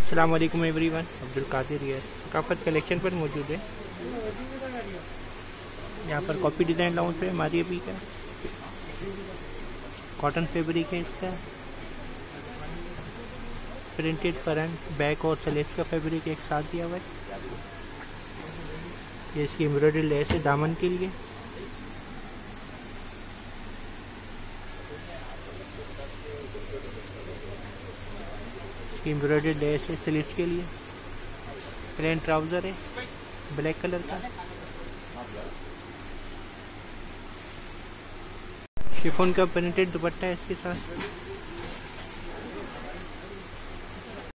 अस्सलाम वालेकुम एवरीवन, अब्दुल कादिर है। सकाफत कलेक्शन पर मौजूद है। यहाँ पर कॉपी डिज़ाइन लाउंज पे हमारी अभी का कॉटन फैब्रिक है। इसका प्रिंटेड फ्रंट बैक और सलेस का फैब्रिक एक साथ दिया हुआ है। ये इसकी एम्ब्रॉयडरी लेस है दामन के लिए। इसकी एम्ब्रॉयडरी लेस है स्लीव्स के लिए। प्लेन ट्राउजर है ब्लैक कलर का। शिफॉन का प्रिंटेड दुपट्टा है इसके साथ।